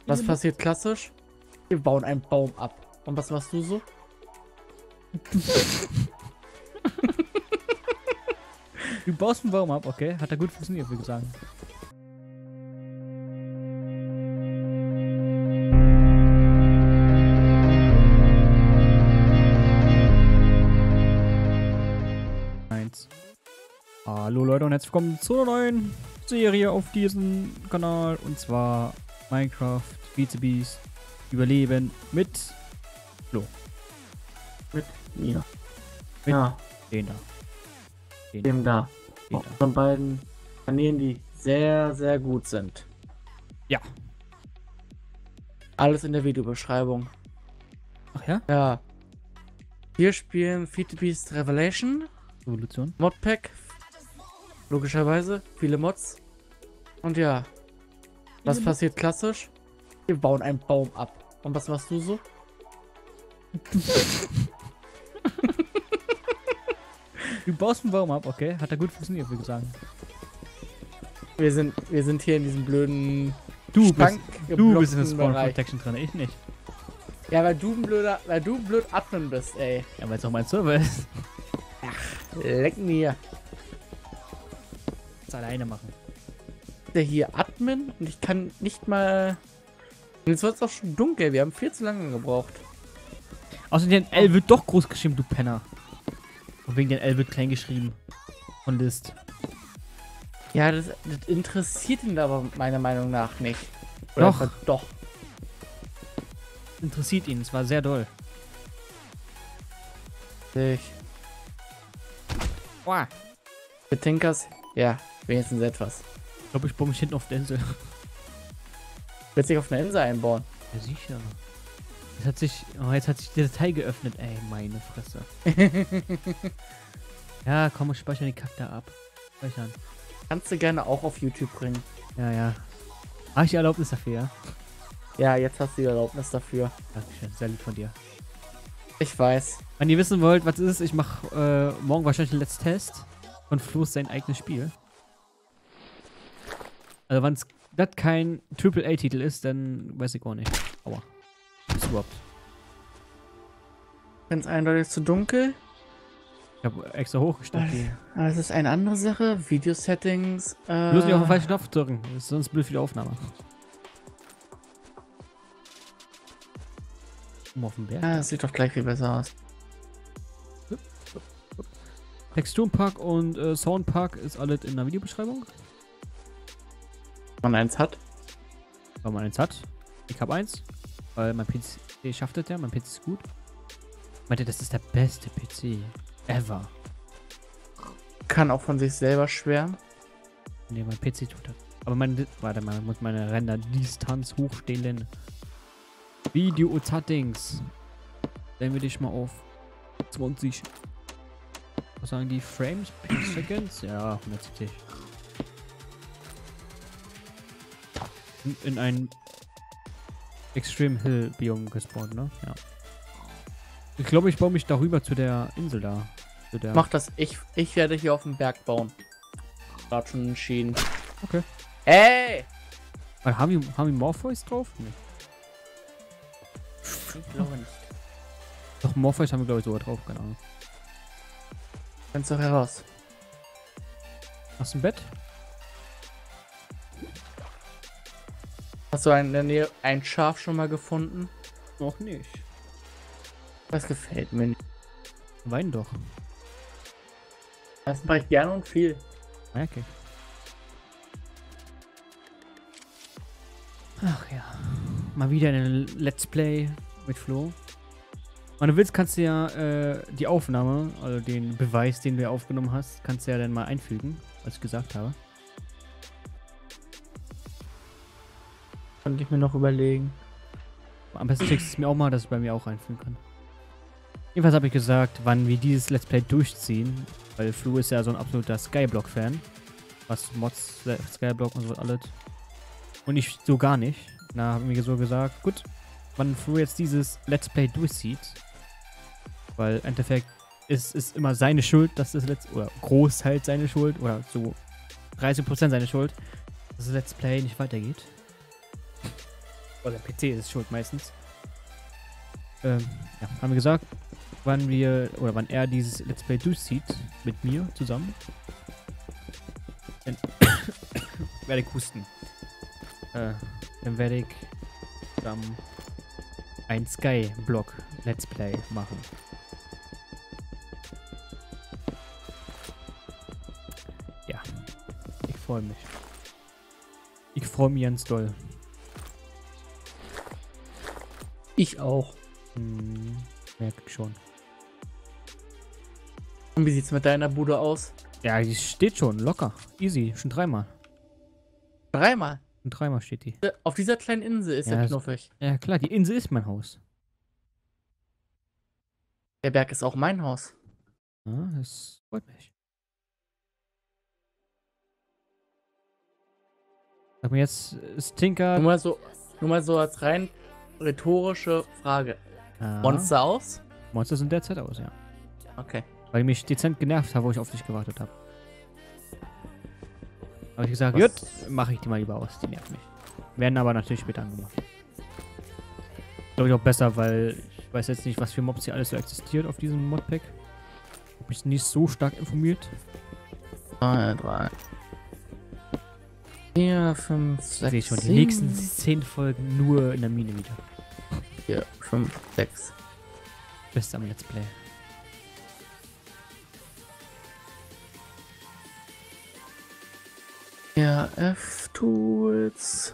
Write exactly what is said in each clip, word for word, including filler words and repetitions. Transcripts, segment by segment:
Was passiert klassisch? Wir bauen einen Baum ab. Und was machst du so? Du baust einen Baum ab, okay? Hat er gut funktioniert, würde ich sagen. Eins. Hallo Leute und herzlich willkommen zu einer neuen Serie auf diesem Kanal. Und zwar Minecraft Beats the Beast Überleben mit Flo. Mit mir. Mit Ja, den da. Den dem da. Den Auf da. unseren beiden Kanälen, die sehr, sehr gut sind. Ja. Alles in der Videobeschreibung. Ach ja? Ja. Wir spielen Feed the Beast Revelation. Evolution. Modpack. Logischerweise. Viele Mods. Und ja. Was passiert klassisch? Wir bauen einen Baum ab. Und was machst du so? Du baust einen Baum ab, okay? Hat er gut funktioniert, würde ich sagen. Wir sind, wir sind hier in diesem blöden Du bist, du geblockten bist in der Spawn Bereich. Protection drin, ich nicht. Ja, weil du ein blöder, weil du blöd Admin bist, ey. Ja, weil es auch mein Server ist. Leck mir. Das alleine machen. Der hier Admin und ich kann nicht mal. Und jetzt wird es auch schon dunkel. Wir haben viel zu lange gebraucht. Außerdem, den L wird doch groß geschrieben, du Penner. Und wegen den L wird klein geschrieben. Von List. Ja, das, das interessiert ihn aber meiner Meinung nach nicht. Oder Doch. einfach doch. Interessiert ihn, es war sehr doll. Ich. Boah. Für Tinkers, ja, wenigstens etwas. Ich glaube, ich baue mich hinten auf der Insel. Wird sich auf eine Insel einbauen. Ja, sicher. Jetzt hat sich, oh, jetzt hat sich der Datei geöffnet. Ey, meine Fresse. Ja, komm, ich speichere die Kack da ab. Speichern. Kannst du gerne auch auf YouTube bringen. Ja, ja. Habe ich die Erlaubnis dafür, ja? Ja, jetzt hast du die Erlaubnis dafür. Dankeschön, sehr lieb von dir. Ich weiß. Wenn ihr wissen wollt, was es ist, ich mache äh, morgen wahrscheinlich den letzten Test von Flo's sein eigenes Spiel. Also wenn es das kein Triple A Titel ist, dann weiß ich auch nicht. Aua. Was ist überhaupt? Wenn es eindeutig zu dunkel. Ich habe extra hochgestellt. Die. Aber es ist eine andere Sache. Video-Settings. Äh, Bloß nicht auf den falschen Knopf drücken. Das ist sonst blöd für die Aufnahme. Um auf den Berg. Ah, das sieht doch gleich viel besser aus. Texturenpack und äh, Soundpack ist alles in der Videobeschreibung. Wenn man eins hat. Wenn man eins hat. Ich habe eins. Weil mein P C schafft das ja. Mein P C ist gut. Ich meinte, das ist der beste P C ever. Kann auch von sich selber schwärmen. Ne, mein P C tut das. Aber mein, warte mal, ich muss meine Render-Distanz hochstellen. Video-Settings. Stellen wir dich mal auf zwanzig. Was sagen die Frames per Seconds? Ja, hundertsiebzig. Und in ein Extreme Hill Biom gespawnt, ne? Ja. Ich glaube, ich baue mich darüber zu der Insel da. Zu der Mach das. Ich, ich werde hier auf dem Berg bauen. Gerade schon entschieden. Okay. Hey! Äh, haben wir, haben wir Morpheus drauf? Nee. Ich glaube nicht. Doch, Morpheus haben wir, glaube ich, sogar drauf, keine Ahnung. Kannst du heraus. Hast du ein Bett? Hast du in der Nähe ein Schaf schon mal gefunden? Noch nicht. Das gefällt mir nicht. Wein doch. Das mache ich gerne und viel. Okay. Ach ja. Mal wieder ein Let's Play mit Flo. Wenn du willst, kannst du ja äh, die Aufnahme, also den Beweis, den du aufgenommen hast, kannst du ja dann mal einfügen, was ich gesagt habe. Könnte ich mir noch überlegen. Am besten schickst du es mir auch mal, dass ich bei mir auch einfügen kann. Jedenfalls habe ich gesagt, wann wir dieses Let's Play durchziehen, weil Flo ist ja so ein absoluter Skyblock-Fan. Was Mods, Skyblock und so alles. Und ich so gar nicht. Da haben wir so gesagt, gut, wann Flo jetzt dieses Let's Play durchzieht, weil im Endeffekt ist es immer seine Schuld, dass das Let's oder Großteil seine Schuld, oder so dreißig Prozent seine Schuld, dass das Let's Play nicht weitergeht. Oder P C ist schuld meistens. Ähm, ja, haben wir gesagt, wann wir, oder wann er dieses Let's Play durchzieht, mit mir zusammen. Dann werde ich husten. Äh, dann werde ich ähm, ein Sky-Block Let's Play machen. Ja, ich freue mich. Ich freue mich ganz doll. Ich auch. Hm, merke ich schon. Und wie sieht's mit deiner Bude aus? Ja, die steht schon, locker. Easy, schon dreimal. Dreimal. Schon dreimal steht die. Auf dieser kleinen Insel ist Ja, der das- knuffig. Ja klar, die Insel ist mein Haus. Der Berg ist auch mein Haus. Ja, das freut mich. Sag mir jetzt, ist Tinker... Nur mal so, nur mal so als rein rhetorische Frage. Ah, Monster aus? Monster sind derzeit aus, ja. Okay. Weil die mich dezent genervt haben, wo ich auf dich gewartet habe. Habe ich gesagt, Was- gut, mache ich die mal lieber aus, die nervt mich. Werden aber natürlich später angemacht. Glaube ich auch besser, weil ich weiß jetzt nicht, was für Mobs hier alles so existiert auf diesem Modpack. Hab mich nicht so stark informiert. zwei, drei, vier, fünf, sechs, Sehe ich schon, die sieben, nächsten zehn Folgen nur in der Mine wieder. vier, fünf, sechs. Beste am Let's Play. Ja, F-Tools.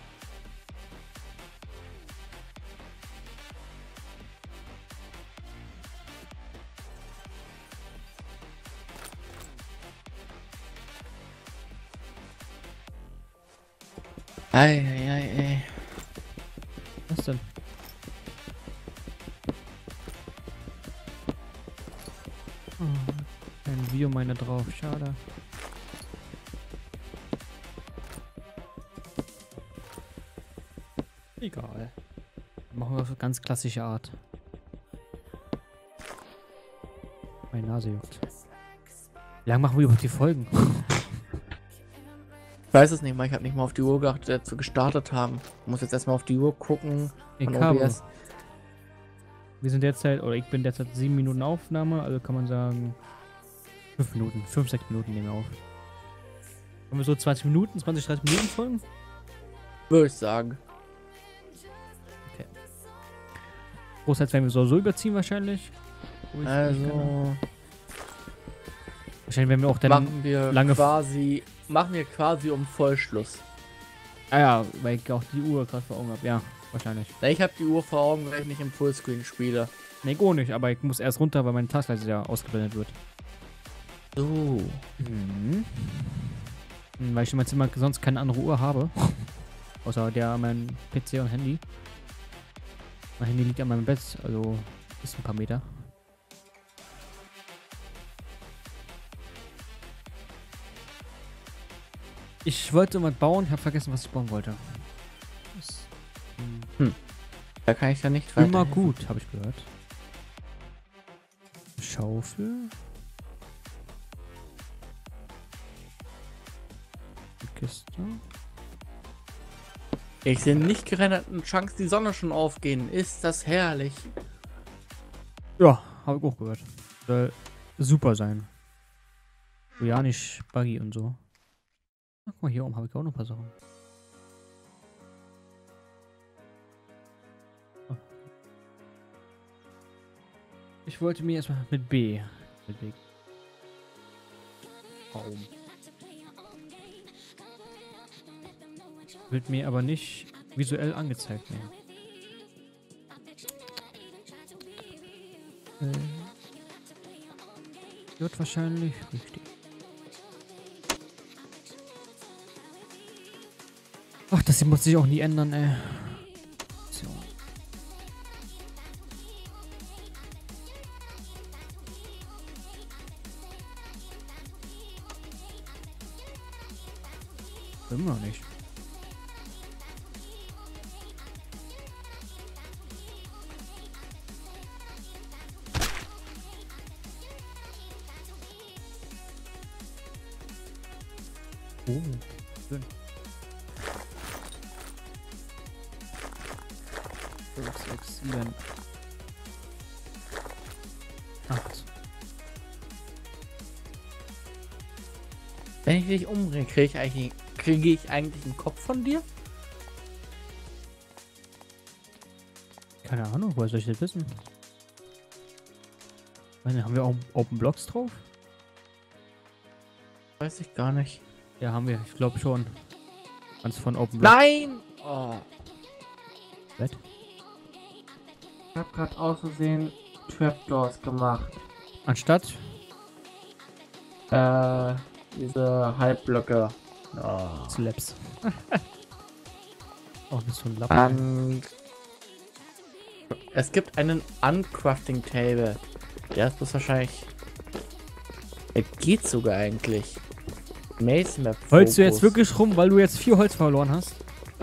Eieiei. Was denn? Oh, kein Video meiner drauf, schade. Egal. Machen wir auf ganz klassische Art. Meine Nase juckt. Wie lange machen wir überhaupt die Folgen? Ich weiß es nicht mal, ich habe nicht mal auf die Uhr geachtet, als wir gestartet haben. Ich muss jetzt erstmal auf die Uhr gucken. Ich Von habe. O B S. Wir sind derzeit, oder ich bin derzeit sieben Minuten Aufnahme, also kann man sagen fünf Minuten, fünf, sechs Minuten nehmen wir auf. Haben wir so zwanzig Minuten, zwanzig, dreißig Minuten Folgen? Würde ich sagen. Großteils werden wir so, so überziehen wahrscheinlich. Wo ich- ich kann- Also wahrscheinlich werden wir auch dann... machen wir lange- quasi, machen wir quasi um Vollschluss. Ah ja, weil ich auch die Uhr gerade vor Augen habe. Ja, wahrscheinlich. Na, ich habe die Uhr vor Augen, weil ich nicht im Fullscreen spiele. Nee, gar nicht, aber ich muss erst runter, weil meine Taskleiste ja ausgeblendet wird. So. Mhm. Hm, Weil ich in meinem Zimmer sonst keine andere Uhr habe. Außer der, mein P C und Handy. Mein Handy liegt an meinem Bett, also ist ein paar Meter. Ich wollte mal bauen, ich habe vergessen, was ich bauen wollte. Das, hm, Da kann ich ja nicht immer weiterhelfen. gut, habe ich gehört. Schaufel. Die Kiste. Ich sehe nicht gerenderten Chunks die Sonne schon aufgehen. Ist das herrlich. Ja, habe ich auch gehört. Soll super sein. So ja nicht buggy und so. Ach, guck mal, hier oben habe ich auch noch ein paar Sachen. Oh. Ich wollte mir erstmal mit B. Mit B. Raum. Wird mir aber nicht visuell angezeigt mehr. Äh, wird wahrscheinlich richtig. Ach, das hier muss sich auch nie ändern, ey. So. Immer noch nicht. Oh, schön. fünf, sechs, sieben, acht. Wenn ich dich umbringe, kriege ich eigentlich, kriege ich eigentlich einen Kopf von dir? Keine Ahnung, woher soll ich das wissen? Ich meine, haben wir auch Open Blocks drauf? Weiß ich gar nicht. Ja, haben wir. Ich glaube schon. Ganz von Open Blocks. Nein! Oh. Was? Ich habe gerade aus Versehen Trapdoors gemacht. Anstatt? Äh, diese Halbblöcke. Oh. Slaps. Auch nicht so ein Lappen. Und es gibt einen Uncrafting Table. Der ist bloß wahrscheinlich. Es geht sogar eigentlich. Maze Map. Holst du jetzt wirklich rum, weil du jetzt vier Holz verloren hast?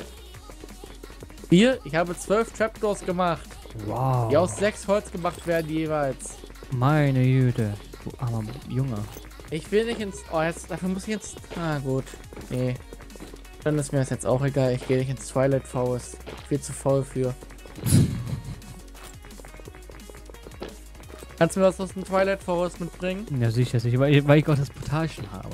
Vier? Ich habe zwölf Trapdoors gemacht. Wow. Die aus sechs Holz gemacht werden jeweils. Meine Güte. Du armer Junge. Ich will nicht ins. Oh, jetzt. Dafür muss ich jetzt. Ah, gut. Nee. Dann ist mir das jetzt auch egal. Ich gehe nicht ins Twilight Forest. Viel zu faul für. Kannst du mir was aus dem Twilight Forest mitbringen? Ja, sicher, sicher. Weil ich, weil ich auch das Portal schon habe.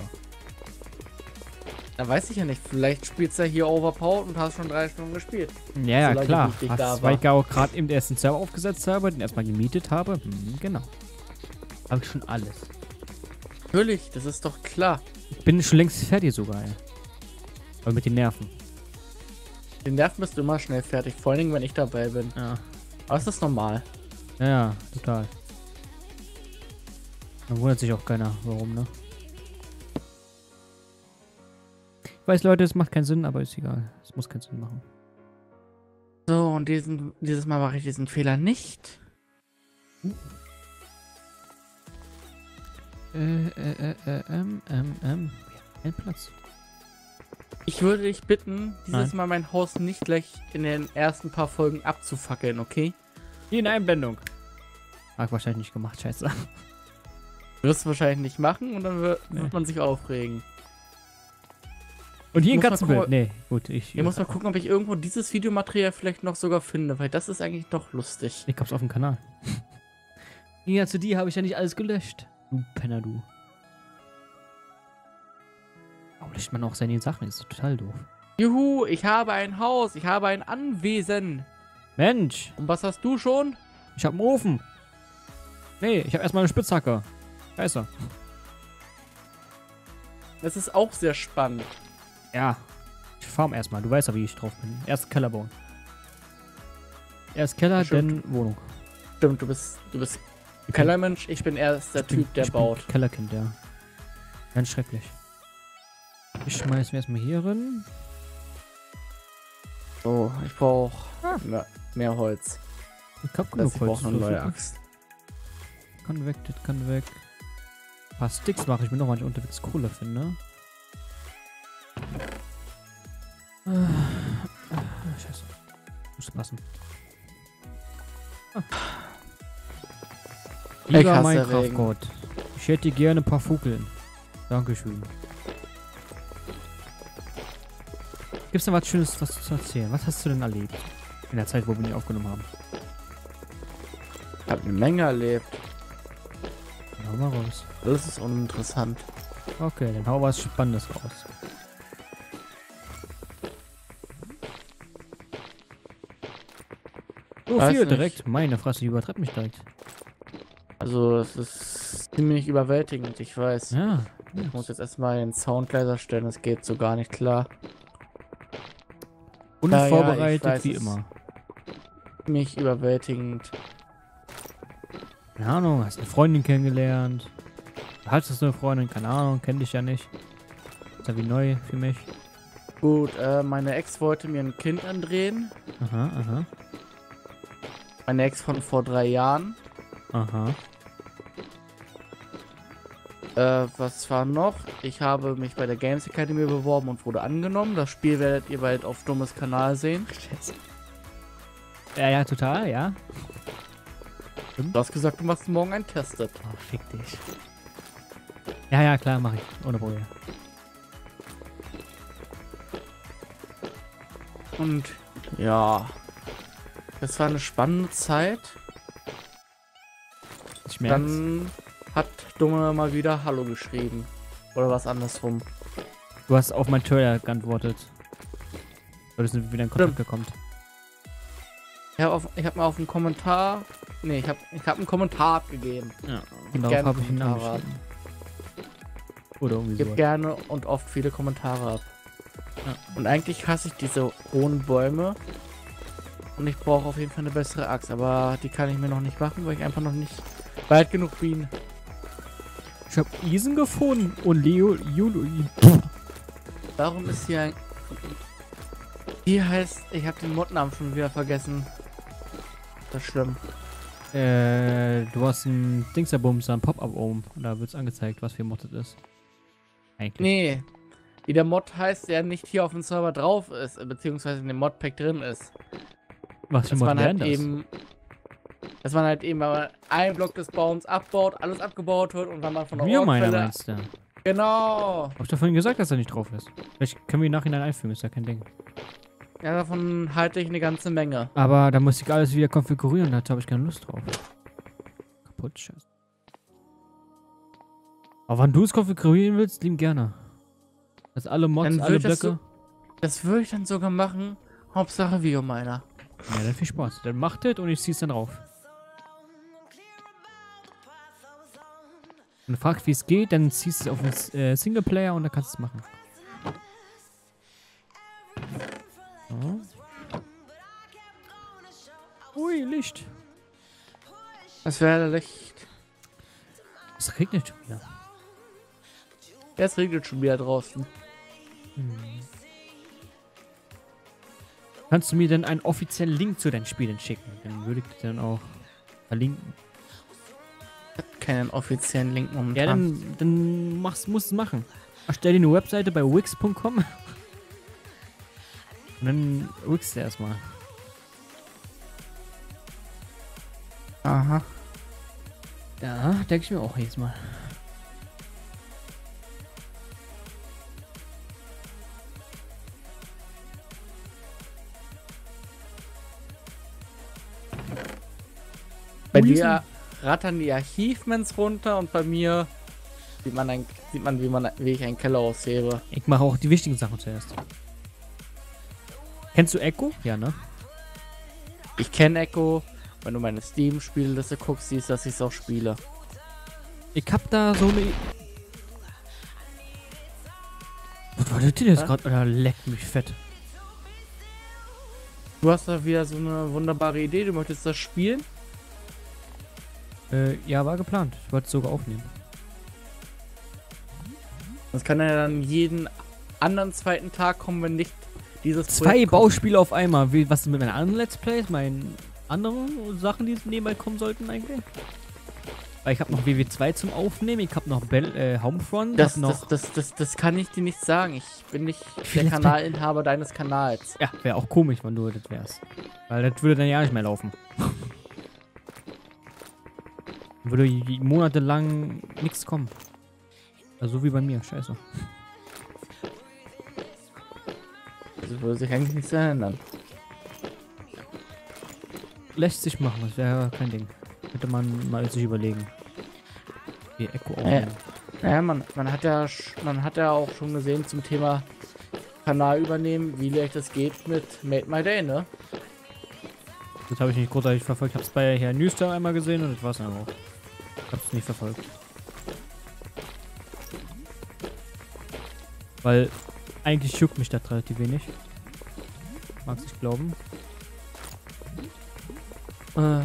Da weiß ich ja nicht. Vielleicht spielst du ja hier Overpowered und hast schon drei Stunden gespielt. Ja, ja, Solange klar. ich nicht Ach, da weil war. ich auch gerade eben den ersten Server aufgesetzt habe, den erstmal gemietet habe. Hm, genau. Habe ich schon alles. Natürlich, das ist doch klar. Ich bin schon längst fertig sogar, ey. Aber mit den Nerven. Den Nerven bist du immer schnell fertig. Vor allen Dingen, wenn ich dabei bin. Ja. Aber es ist normal. Ja, ja, total. Dann wundert sich auch keiner, warum, ne? Ich weiß, Leute, es macht keinen Sinn, aber ist egal. Es muss keinen Sinn machen. So, und diesen, dieses Mal mache ich diesen Fehler nicht. Äh, äh, äh, äh, ähm, ähm, ähm. Ein Platz. Ich würde dich bitten, dieses Nein. Mal mein Haus nicht gleich in den ersten paar Folgen abzufackeln, okay? Hier in Einblendung. Hab ich wahrscheinlich nicht gemacht, scheiße. Wirst du wahrscheinlich nicht machen und dann wird, Nee. wird man sich aufregen. Und hier ein Muss mal Katzenbild. gucken, Nee, gut, ich. Ich muss mal gucken, ob ich irgendwo dieses Videomaterial vielleicht noch sogar finde, weil das ist eigentlich doch lustig. Ich hab's auf dem Kanal. Ja, zu dir habe ich ja nicht alles gelöscht. Du Penner, du. Warum löscht man auch seine Sachen? Das ist total doof. Juhu, ich habe ein Haus, ich habe ein Anwesen. Mensch, Und was hast du schon? ich hab einen Ofen. Nee, ich hab erstmal eine Spitzhacke. Scheiße. Das ist auch sehr spannend. Ja. Ich farm erstmal. Du weißt ja, wie ich drauf bin. Erst Keller bauen. Erst Keller, Stimmt. dann Wohnung. Stimmt, du bist, du bist Kellermensch, ich bin erst der Ich bin- Typ, der ich bin baut. Kellerkind, ja. Ganz schrecklich. Ich schmeiß mir erstmal hier rein. So, ich brauche Ah. mehr, mehr Holz. Ich hab Das genug ich brauche Holz. eine so neue viel. Axt. Kann weg, das kann weg. Ein paar Sticks mache ich mir noch, weil ich unterwegs Kohle finde. Ah, ah, scheiße. Muss passen. Ah. Ich Lieber hasse Minecraft-Gott, ich hätte gerne ein paar Fugeln. Dankeschön. Gibt's noch was Schönes was zu erzählen? Was hast du denn erlebt? In der Zeit, wo wir nicht aufgenommen haben. Ich habe eine Menge erlebt. Hau mal raus. Das ist uninteressant. Okay, dann hau was Spannendes raus. So Weiß viel nicht. direkt. Meine Fresse, die übertreibt mich direkt. Also, es ist ziemlich überwältigend, ich weiß. Ja. Ich muss jetzt erstmal den Sound leiser stellen, das geht so gar nicht klar. Unvorbereitet ja, ich weiß wie es. immer. Ziemlich überwältigend. Keine Ahnung, hast eine Freundin kennengelernt. Du hattest eine Freundin, keine Ahnung, kenn dich ja nicht. Ist ja wie neu für mich. Gut, äh, meine Ex wollte mir ein Kind andrehen. Aha, aha, Meine Ex von vor drei Jahren. aha. Äh, was war noch? Ich habe mich bei der Games Academy beworben und wurde angenommen. Das Spiel werdet ihr bald auf Dummes Kanal sehen. Scheiße. Ja, ja, total, ja. Du hast gesagt, du machst morgen einen Testet. Oh, fick dich. Ja, ja, klar, mach ich. Ohne Probleme. Und ja, Das war eine spannende Zeit. Ich merk's. Dann hat Dumme mal wieder Hallo geschrieben. Oder was andersrum. Du hast auf mein Trailer geantwortet. Oder sind wir wieder in Kontakt gekommen? Ich habe hab mal auf einen Kommentar. Nee, ich habe ich hab einen Kommentar abgegeben. Ja, Gib und darauf gerne habe ich einen Namen Kommentare ab. geschrieben. Oder irgendwie Gib so. gerne und oft viele Kommentare ab. Ja. Und eigentlich hasse ich diese hohen Bäume. Und ich brauche auf jeden Fall eine bessere Axt. Aber die kann ich mir noch nicht machen, weil ich einfach noch nicht weit genug bin. Ich habe Isen gefunden und Leo... Julu... Warum ist hier ein... Hier heißt... Ich habe den Modnamen schon wieder vergessen. Das ist schlimm. Äh, du hast ein Dingserbums, ein Pop-Up oben. Und da wird's angezeigt, was für ein Mod das ist. Eigentlich. Nee. Wie der Mod heißt, der nicht hier auf dem Server drauf ist, beziehungsweise in dem Modpack drin ist. Was für Dass Mod man wären halt das? eben... Dass man halt eben, wenn man einen Block des Baums abbaut, alles abgebaut wird und wenn man von der Wir meiner Ortquelle... meinst du? Genau! Hab ich doch vorhin gesagt, dass er nicht drauf ist. Vielleicht können wir ihn nachhinein einfügen, ist ja kein Ding. Ja, davon halte ich eine ganze Menge. Aber da muss ich alles wieder konfigurieren, da habe ich keine Lust drauf. Kaputt, scheiße. Aber wenn du es konfigurieren willst, lieb gerne. Dass alle Mods, Dann alle würd das Blöcke... Das würde ich dann sogar machen. Hauptsache Videominer. Ja, dann viel Spaß. Dann mach das und ich zieh's dann drauf. Wenn du fragst, wie es geht, dann ziehst du es auf den äh, Singleplayer und dann kannst du es machen. So. Ui, Licht. Das wäre Licht. Es regnet schon wieder. Jetzt regnet schon wieder draußen. Hm. Kannst du mir denn einen offiziellen Link zu deinen Spielen schicken? Dann würde ich das dann auch verlinken. Ich habe keinen offiziellen Link momentan. Ja, dann, dann machst, musst du es machen. Erstell dir eine Webseite bei wix punkt com. Und dann wixst du erstmal. Aha. Ja, denke ich mir auch jedes Mal. Bei Wo dir rattern die Achievements runter und bei mir sieht man, ein, sieht man, wie, man wie ich einen Keller aushebe. Ich mache auch die wichtigen Sachen zuerst. Kennst du Echo? Ja, ne? Ich kenne Echo. Wenn du meine Steam-Spielliste guckst, siehst du, dass ich es auch spiele. Ich hab da so eine... Was war das denn jetzt Hä? gerade? Oder leckt mich fett. Du hast da wieder so eine wunderbare Idee. Du möchtest das spielen? Äh, ja, war geplant. Ich wollte es sogar aufnehmen. Das kann ja dann jeden anderen zweiten Tag kommen, wenn nicht dieses Zwei Projekt kommt. Bauspiele auf einmal. Wie, was ist mit meinen anderen Let's Plays? Meinen anderen Sachen, die nebenbei kommen sollten eigentlich? Weil ich habe noch W W zwei zum Aufnehmen. Ich habe noch Bell, äh, Homefront. Das, hab noch das, das, das, das kann ich dir nicht sagen. Ich bin nicht viel der Let's Kanalinhaber deines Kanals. ja, wäre auch komisch, wenn du das wärst. Weil das würde dann ja nicht mehr laufen. Würde j- monatelang nichts kommen. Also so wie bei mir. Scheiße. Also würde sich eigentlich nichts ändern. Lässt sich machen. Das wäre kein Ding. Hätte man mal sich überlegen. Die Echo auch. Ja. Naja, man, man hat ja sch- man hat ja auch schon gesehen zum Thema Kanal übernehmen, wie leicht es geht mit Made My Day, ne? Das habe ich nicht großartig verfolgt. Ich habe es bei Herr Newstar einmal gesehen und das war's einfach auch. Ich habe es nicht verfolgt. Weil eigentlich juckt mich das relativ wenig. Mag's nicht glauben. Äh.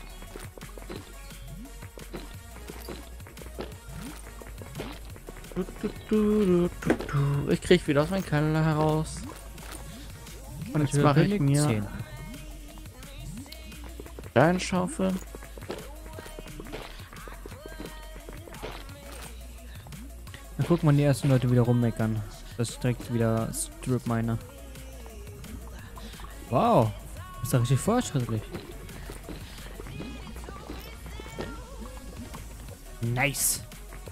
Du, du, du, du, du, du. Ich krieg wieder aus meinem Keller heraus. Und jetzt mache ich mir zehn. Steinschaufel. Dann gucken wir die ersten Leute wieder rummeckern. Das ist direkt wieder Strip Miner. Wow. Ist doch richtig fortschrittlich. Nice.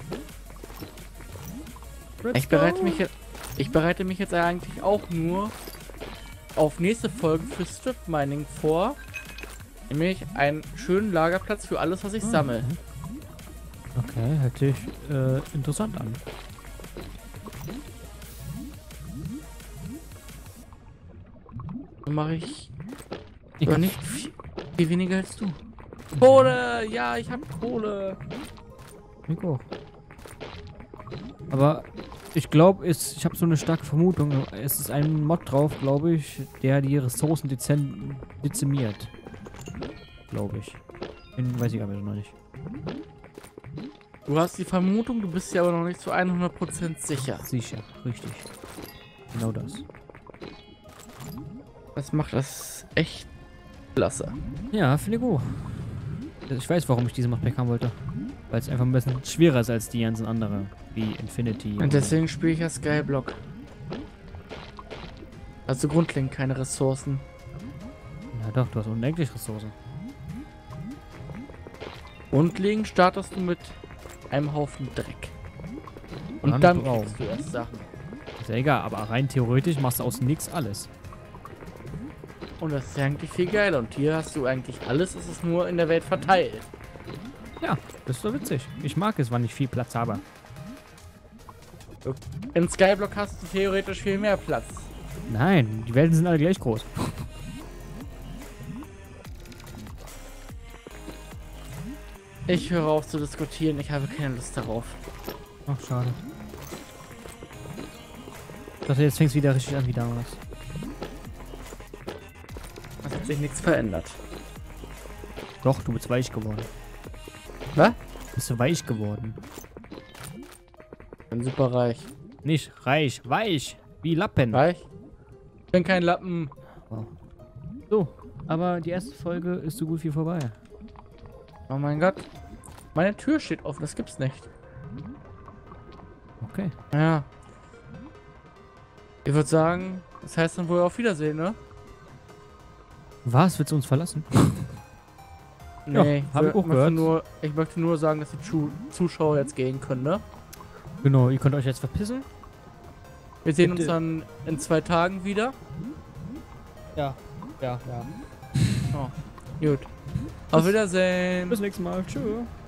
Ich bereite mich jetzt, ich bereite mich jetzt eigentlich auch nur auf nächste Folge für Strip Mining vor, Nämlich einen schönen Lagerplatz für alles, was ich Ah, sammle. Okay, hört sich äh, interessant an. Dann mache ich Ich aber nicht viel, viel weniger als du. Kohle! Ja, ich habe Kohle. Ich auch. Aber ich glaube, ich habe so eine starke Vermutung. Es ist ein Mod drauf, glaube ich, der die Ressourcen dezen dezimiert. Glaube ich. Den weiß ich aber noch nicht. Du hast die Vermutung, du bist dir aber noch nicht zu hundert Prozent sicher. Sicher, richtig. Genau das. Das macht das echt klasse. Ja, finde ich gut. Ich weiß, warum ich diese Mod haben wollte. Weil es einfach ein bisschen schwerer ist als die ganzen anderen. Wie Infinity. Und deswegen spiele ich ja Skyblock. Also grundlegend keine Ressourcen. Na doch, du hast unendlich Ressourcen. Grundlegend startest du mit einem Haufen Dreck. Und Dann dann Braum. kriegst du erst Sachen. Ist ja egal, aber rein theoretisch machst du aus nix alles. Und das ist ja eigentlich viel geiler. Und hier hast du eigentlich alles, es ist nur in der Welt verteilt. Ja, das ist doch witzig. Ich mag es, wann ich viel Platz habe. In Skyblock hast du theoretisch viel mehr Platz. Nein, die Welten sind alle gleich groß. Ich höre auf zu diskutieren, ich habe keine Lust darauf. Ach, schade. Ich dachte, jetzt fängst du wieder richtig an wie damals. Es hat sich nichts verändert. Doch, du bist weich geworden. Was? Bist du weich geworden? Ich bin super reich. Nicht reich, weich. Wie Lappen. Reich? Ich bin kein Lappen. Oh. So, aber die erste Folge ist so gut wie vorbei. Oh mein Gott. Meine Tür steht offen, das gibt's nicht. Okay. Ja. Ich würde sagen, das heißt dann wohl auf Wiedersehen, ne? Was? Willst du uns verlassen? Nee, Ja, ich, hab ich wür- auch möchte gehört. nur, ich möchte nur sagen, dass die Zu Zuschauer jetzt gehen können, ne? Genau, ihr könnt euch jetzt verpissen. Wir sehen Bitte. uns dann in zwei Tagen wieder. Ja, ja, ja. Oh, gut. Auf Wiedersehen. Bis nächstes Mal. Tschüss.